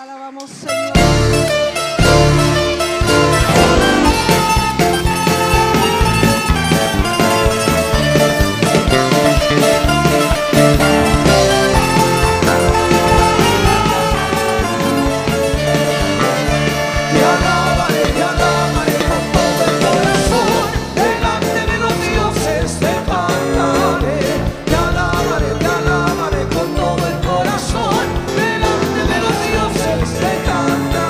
alabamos, Señor. Te alabaré con todo el corazón, delante de los dioses te cantaré. Te alabaré con todo el corazón, delante de los dioses te cantaré.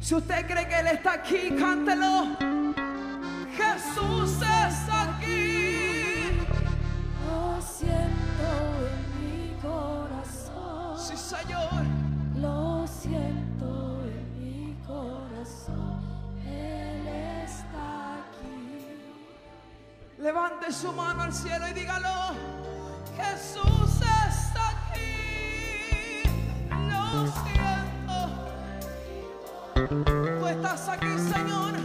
Si usted cree que Él está aquí, cántelo. Jesús está aquí. Lo siento en mi corazón. Sí, Señor. Lo siento en mi corazón. Él está aquí. Levante su mano al cielo y dígalo. Jesús está aquí. Lo siento. Tú estás aquí, Señor.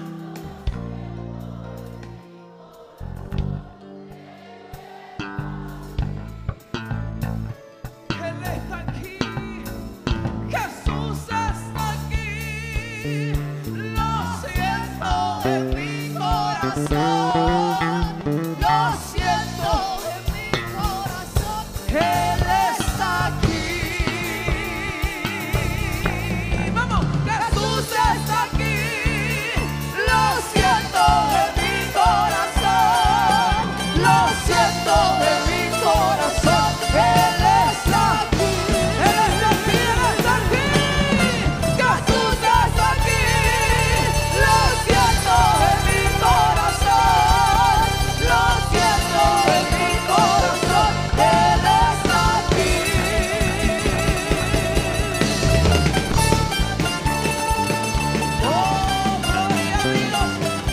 Él está aquí. Jesús está aquí. Lo siento en mi corazón. Lo siento en mi corazón. Él está aquí. Vamos, Jesús está aquí. Lo siento en mi corazón. Lo siento en mi corazón. Él está aquí. Él está aquí. Él está aquí. Jesús está aquí. Lo siento en mi corazón. Lo siento en mi corazón. Él está aquí. Oh, gloria a Dios.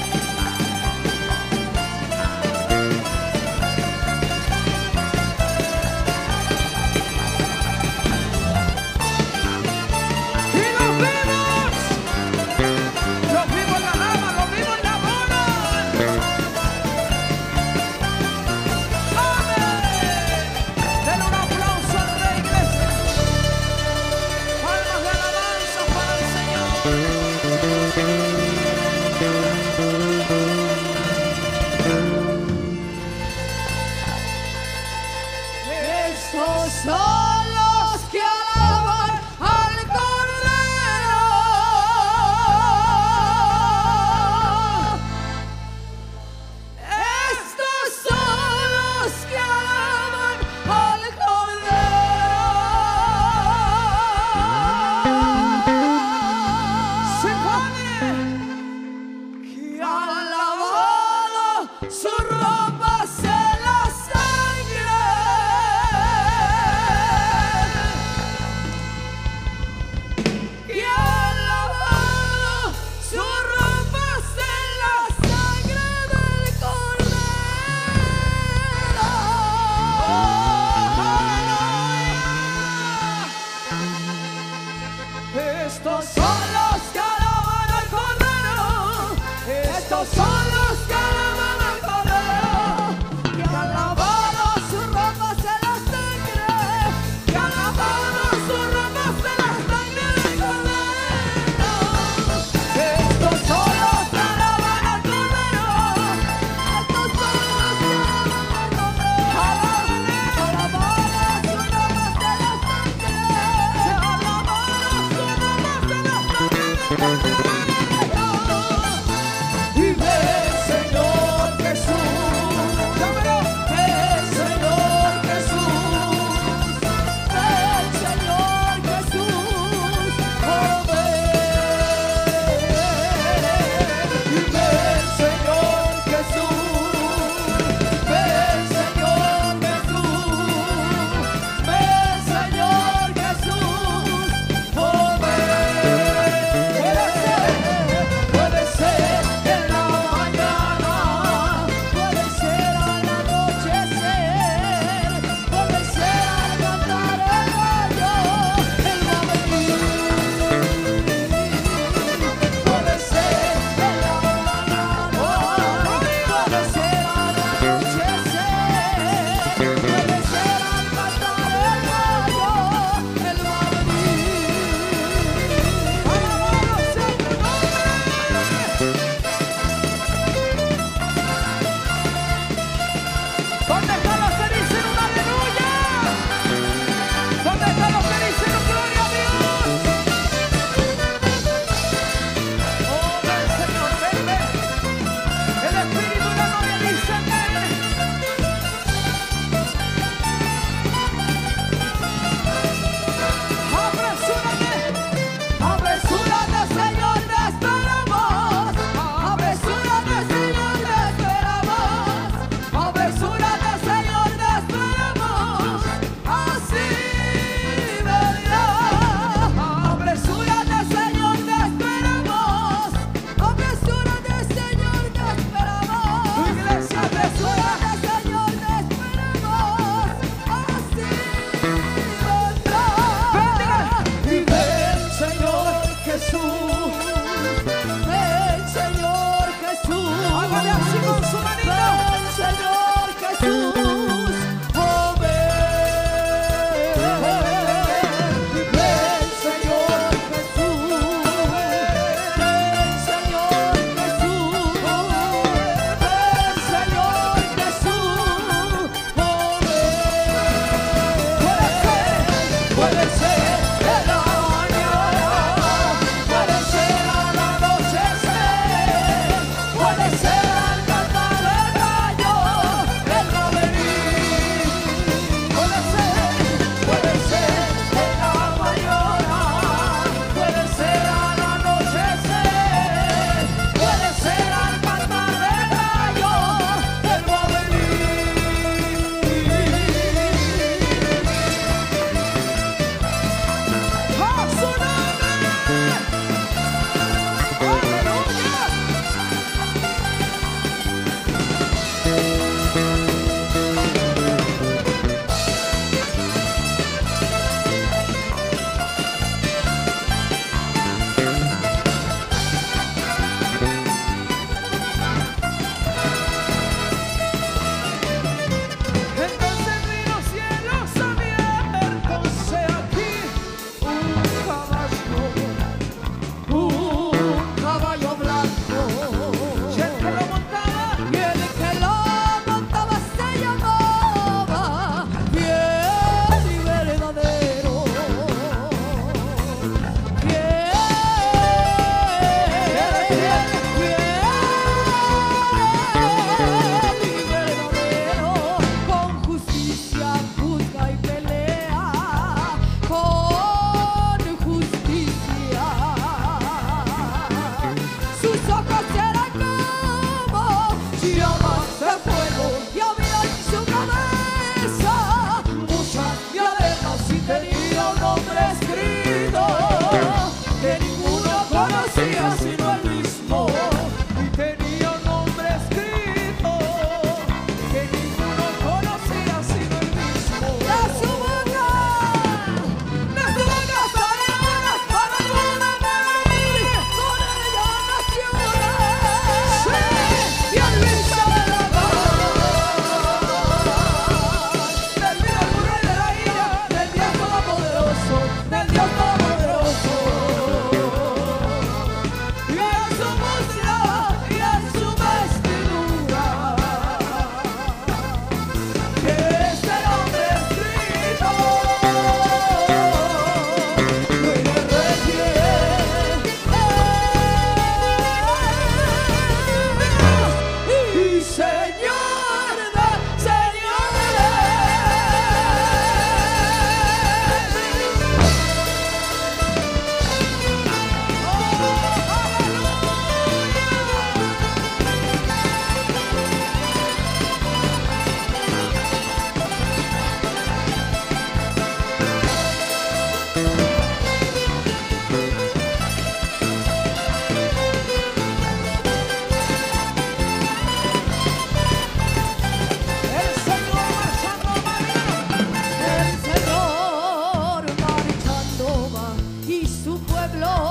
Y los vimos en la rama, los vimos en la bola. ¡Amén! Denle un aplauso a la iglesia. Palmas de alabanza para el Señor. Estos son los que alaban al Cordero. Estos son los que alaban al Cordero. Sí, Padre, que han lavado su ropa en la sangre. Que han lavado su ropa en la sangre del Cordero. Estos son los que alaban al Cordero. Estos son los que alaban al Cordero. Que han lavado sus ropas en la sangre. Que han lavado sus ropas en la sangre del Cordero. Estos son los que alaban al Cordero. Estos son los que alaban al Cordero. Alaban sus ropas en la sangre. Alaban sus ropas en la sangre del Cordero. Y ven, Señor Jesús. Llámalo. Ven, Señor Jesús. Ven, Señor Jesús. Oh, ven. Y ven, Señor Jesús. Ven, Señor Jesús. Ven, Señor Jesús. Oh, ven. Puede ser y su pueblo